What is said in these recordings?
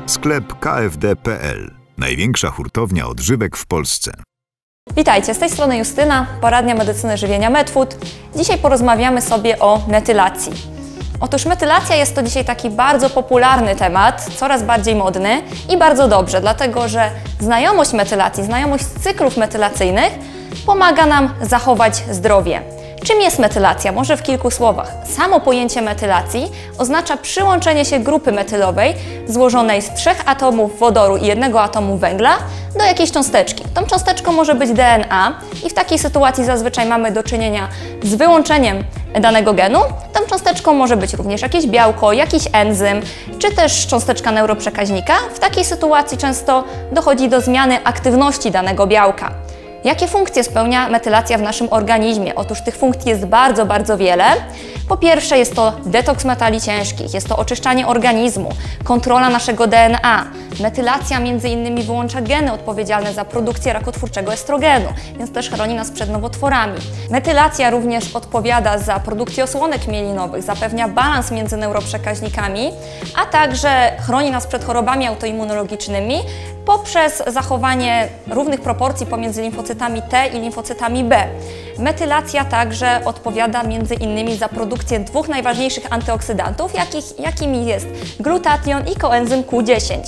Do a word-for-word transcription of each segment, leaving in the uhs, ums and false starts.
Sklep K F D kropka P L. Największa hurtownia odżywek w Polsce. Witajcie, z tej strony Justyna, poradnia medycyny żywienia MedFood. Dzisiaj porozmawiamy sobie o metylacji. Otóż metylacja jest to dzisiaj taki bardzo popularny temat, coraz bardziej modny i bardzo dobrze, dlatego że znajomość metylacji, znajomość cyklów metylacyjnych pomaga nam zachować zdrowie. Czym jest metylacja? Może w kilku słowach. Samo pojęcie metylacji oznacza przyłączenie się grupy metylowej złożonej z trzech atomów wodoru i jednego atomu węgla do jakiejś cząsteczki. Tą cząsteczką może być D N A i w takiej sytuacji zazwyczaj mamy do czynienia z wyłączeniem danego genu. Tą cząsteczką może być również jakieś białko, jakiś enzym, czy też cząsteczka neuroprzekaźnika. W takiej sytuacji często dochodzi do zmiany aktywności danego białka. Jakie funkcje spełnia metylacja w naszym organizmie? Otóż tych funkcji jest bardzo, bardzo wiele. Po pierwsze jest to detoks metali ciężkich, jest to oczyszczanie organizmu, kontrola naszego D N A. Metylacja między innymi wyłącza geny odpowiedzialne za produkcję rakotwórczego estrogenu, więc też chroni nas przed nowotworami. Metylacja również odpowiada za produkcję osłonek mielinowych, zapewnia balans między neuroprzekaźnikami, a także chroni nas przed chorobami autoimmunologicznymi poprzez zachowanie równych proporcji pomiędzy limfocytami T i limfocytami B. Metylacja także odpowiada między innymi za produkcję dwóch najważniejszych antyoksydantów, jakich, jakimi jest glutation i koenzym Q dziesięć.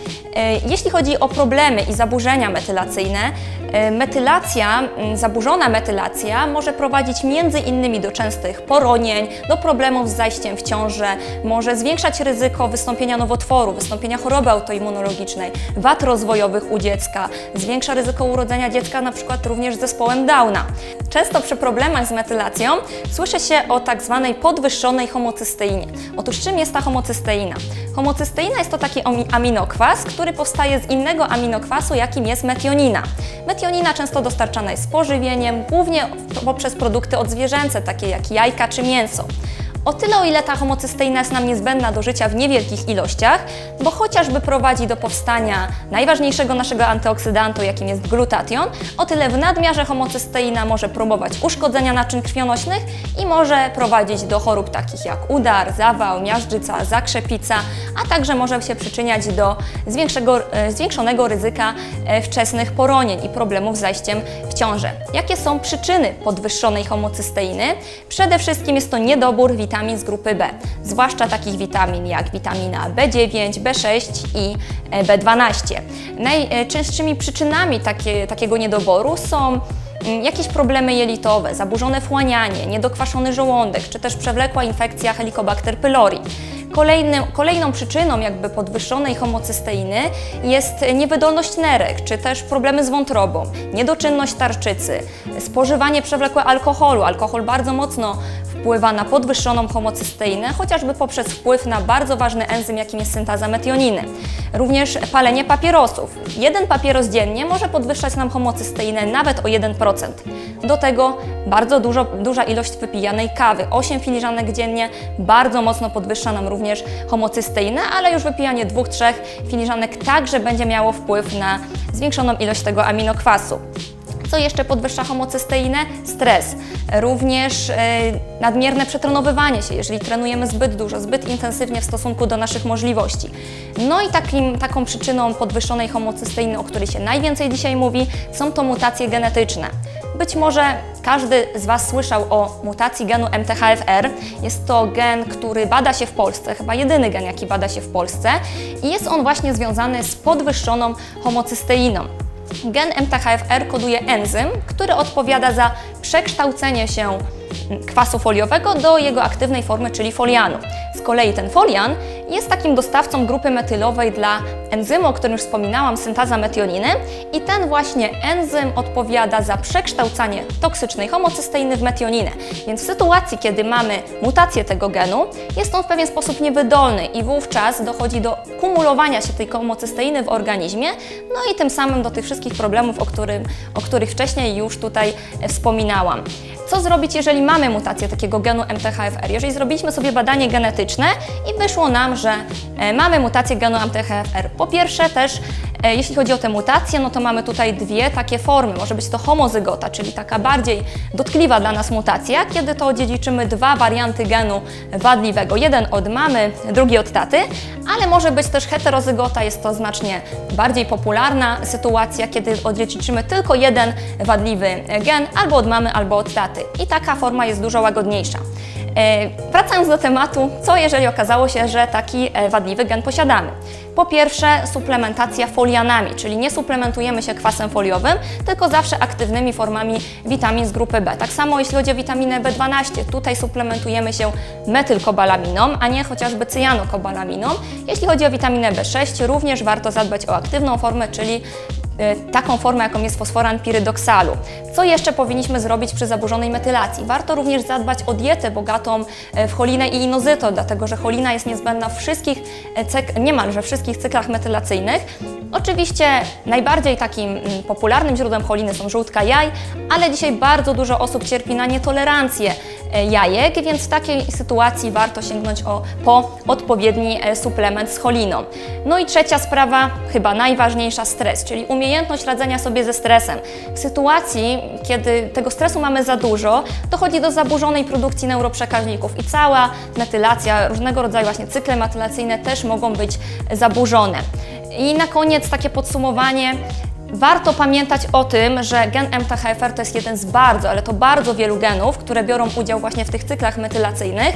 Jeśli chodzi o problemy i zaburzenia metylacyjne, metylacja, zaburzona metylacja może prowadzić między innymi do częstych poronień, do problemów z zajściem w ciążę, może zwiększać ryzyko wystąpienia nowotworu, wystąpienia choroby autoimmunologicznej, wad rozwojowych u dziecka, zwiększa ryzyko urodzenia dziecka na przykład również z zespołem Downa. Często przy problemach z metylacją słyszy się o tak zwanej podwyższonej homocysteinie. Otóż czym jest ta homocysteina? Homocysteina jest to taki aminokwas, który powstaje z innego aminokwasu, jakim jest metionina. Metionina często dostarczana jest z pożywieniem, głównie poprzez produkty odzwierzęce, takie jak jajka czy mięso. O tyle, o ile ta homocysteina jest nam niezbędna do życia w niewielkich ilościach, bo chociażby prowadzi do powstania najważniejszego naszego antyoksydantu, jakim jest glutation, o tyle w nadmiarze homocysteina może promować uszkodzenia naczyń krwionośnych i może prowadzić do chorób takich jak udar, zawał, miażdżyca, zakrzepica, a także może się przyczyniać do zwiększonego ryzyka wczesnych poronień i problemów z zajściem w ciążę. Jakie są przyczyny podwyższonej homocysteiny? Przede wszystkim jest to niedobór witamin witamin z grupy B, zwłaszcza takich witamin jak witamina B dziewięć, B sześć i B dwanaście. Najczęstszymi przyczynami takie, takiego niedoboru są jakieś problemy jelitowe, zaburzone wchłanianie, niedokwaszony żołądek, czy też przewlekła infekcja Helicobacter pylori. Kolejnym, kolejną przyczyną jakby podwyższonej homocysteiny jest niewydolność nerek, czy też problemy z wątrobą, niedoczynność tarczycy, spożywanie przewlekłe alkoholu. Alkohol bardzo mocno wpływa na podwyższoną homocysteinę, chociażby poprzez wpływ na bardzo ważny enzym, jakim jest syntaza metioniny. Również palenie papierosów. Jeden papieros dziennie może podwyższać nam homocysteinę nawet o jeden procent. Do tego bardzo dużo, duża ilość wypijanej kawy. osiem filiżanek dziennie bardzo mocno podwyższa nam również homocysteinę, ale już wypijanie dwóch, trzech filiżanek także będzie miało wpływ na zwiększoną ilość tego aminokwasu. Co jeszcze podwyższa homocysteinę? Stres. Również yy, nadmierne przetrenowywanie się, jeżeli trenujemy zbyt dużo, zbyt intensywnie w stosunku do naszych możliwości. No i takim, taką przyczyną podwyższonej homocysteiny, o której się najwięcej dzisiaj mówi, są to mutacje genetyczne. Być może każdy z Was słyszał o mutacji genu M T H F R. Jest to gen, który bada się w Polsce, chyba jedyny gen, jaki bada się w Polsce i jest on właśnie związany z podwyższoną homocysteiną. Gen M T H F R koduje enzym, który odpowiada za przekształcenie się kwasu foliowego do jego aktywnej formy, czyli folianu. Z kolei ten folian jest takim dostawcą grupy metylowej dla enzymu, o którym już wspominałam, syntaza metioniny, i ten właśnie enzym odpowiada za przekształcanie toksycznej homocysteiny w metioninę. Więc w sytuacji, kiedy mamy mutację tego genu, jest on w pewien sposób niewydolny i wówczas dochodzi do kumulowania się tej homocysteiny w organizmie, no i tym samym do tych wszystkich problemów, o, którym, o których wcześniej już tutaj wspominałam. Co zrobić, jeżeli mamy mutację takiego genu M T H F R? Jeżeli zrobiliśmy sobie badanie genetyczne i wyszło nam, że mamy mutację genu M T H F R, po pierwsze też Jeśli chodzi o te mutacje, no to mamy tutaj dwie takie formy. Może być to homozygota, czyli taka bardziej dotkliwa dla nas mutacja, kiedy to odziedziczymy dwa warianty genu wadliwego. Jeden od mamy, drugi od taty, ale może być też heterozygota, jest to znacznie bardziej popularna sytuacja, kiedy odziedziczymy tylko jeden wadliwy gen albo od mamy, albo od taty. I taka forma jest dużo łagodniejsza. Wracając do tematu, co jeżeli okazało się, że taki wadliwy gen posiadamy? Po pierwsze, suplementacja folianami, czyli nie suplementujemy się kwasem foliowym, tylko zawsze aktywnymi formami witamin z grupy B. Tak samo jeśli chodzi o witaminę B dwanaście, tutaj suplementujemy się metylkobalaminą, a nie chociażby cyjanokobalaminą. Jeśli chodzi o witaminę B sześć, również warto zadbać o aktywną formę, czyli taką formę, jaką jest fosforan pirydoksalu. Co jeszcze powinniśmy zrobić przy zaburzonej metylacji? Warto również zadbać o dietę bogatą w cholinę i inozytol, dlatego że cholina jest niezbędna w wszystkich, niemalże wszystkich cyklach metylacyjnych. Oczywiście najbardziej takim popularnym źródłem choliny są żółtka jaj, ale dzisiaj bardzo dużo osób cierpi na nietolerancję jajek, więc w takiej sytuacji warto sięgnąć o, po odpowiedni suplement z choliną. No i trzecia sprawa, chyba najważniejsza, stres, czyli umiejętność radzenia sobie ze stresem. W sytuacji, kiedy tego stresu mamy za dużo, dochodzi do zaburzonej produkcji neuroprzekaźników i cała metylacja, różnego rodzaju właśnie cykle metylacyjne też mogą być zaburzone. I na koniec takie podsumowanie. Warto pamiętać o tym, że gen M T H F R to jest jeden z bardzo, ale to bardzo wielu genów, które biorą udział właśnie w tych cyklach metylacyjnych.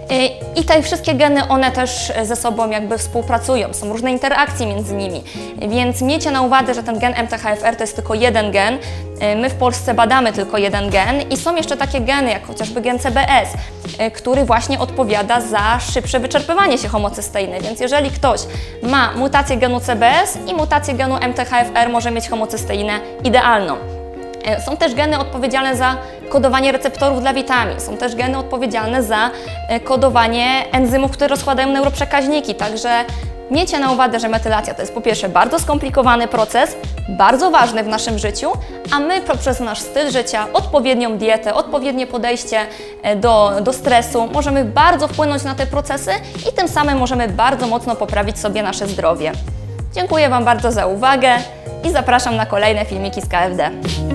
I te wszystkie geny, one też ze sobą jakby współpracują, są różne interakcje między nimi, więc miejcie na uwadze, że ten gen M T H F R to jest tylko jeden gen, my w Polsce badamy tylko jeden gen i są jeszcze takie geny, jak chociażby gen C B S, który właśnie odpowiada za szybsze wyczerpywanie się homocysteiny, więc jeżeli ktoś ma mutację genu C B S i mutację genu M T H F R, może mieć homocysteinę idealną. Są też geny odpowiedzialne za kodowanie receptorów dla witamin, są też geny odpowiedzialne za kodowanie enzymów, które rozkładają neuroprzekaźniki, także miejcie na uwadze, że metylacja to jest po pierwsze bardzo skomplikowany proces, bardzo ważny w naszym życiu, a my poprzez nasz styl życia, odpowiednią dietę, odpowiednie podejście do, do stresu możemy bardzo wpłynąć na te procesy i tym samym możemy bardzo mocno poprawić sobie nasze zdrowie. Dziękuję Wam bardzo za uwagę i zapraszam na kolejne filmiki z K F D.